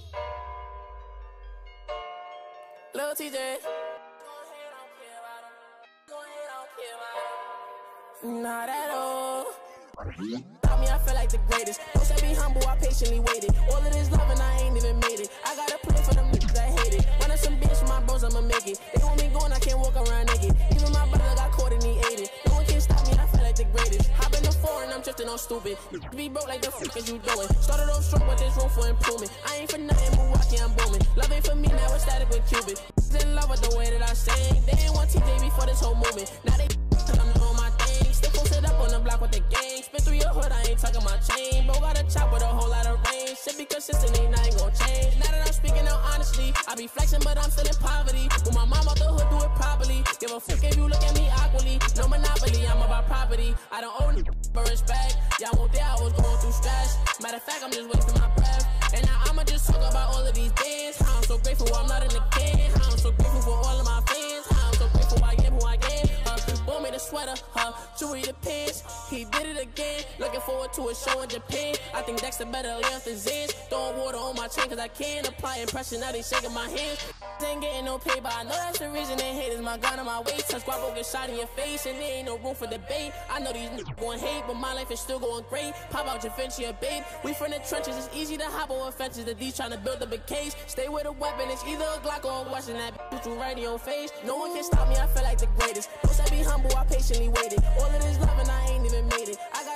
Lil TJ. Not at all. Taught me I feel like the greatest. Don't say be humble, I patiently waited. All of this love and I ain't even made it. I gotta play for them niggas that hate it. Run up some bitch for my bros, I'ma make it. They want me going, I can't walk around naked. Even my brother got caught and he ate it. No one can stop me, I feel like the greatest. Hop in the foreign, I'm drifting on stupid. Be broke like the fuck is you doing? Started off strong, but there's room for improvement. I ain't for nothing, Milwaukee, I'm booming. Love ain't for me, now it's static with Cuban. In love with the way that I sing. They ain't want TJ before this whole movement. Now they I'm doing my thing. Still posted up on the block with the gang. Spin through your hood, I ain't tucking my chain. Bro got a chop with a whole lot of range. Shit be consistent, ain't nothing gon' change. Now that I'm speaking out honestly, I be flexing, but I'm still in poverty. With my mom out the hood, do it properly. Give a fuck if you look at me awkwardly. No monopoly, I'm about property. I don't owe but respect. Y'all won't think I was going through stress. Matter of fact, I'm just wasting my breath. And now I'ma just talk about all of these bands. How I'm so grateful I'm not in the can. How I'm so grateful for all of my fans. How I'm so grateful I am who I am. Bought me the sweater, jewelry, the pants. He did it again. Looking forward to a show in Japan. I think Dexter better lay off the Zans. Throwing water on my chain cause I can't apply impression. Now they shaking my hands. Ain't getting no pay, but I know that's the reason they hate is my gun on my waist. Touch guapo get shot in your face and there ain't no room for debate. I know these niggas gon' hate, but my life is still going great. Pop out your Vinci, babe. We from the trenches, it's easy to hop over fences. The D's trying to build up a case. Stay with a weapon, it's either a Glock or a Western. That bitch you right in your face. No one can stop me, I feel like the greatest. Don't say be humble, I patiently waited. All of this love and I ain't even made it. I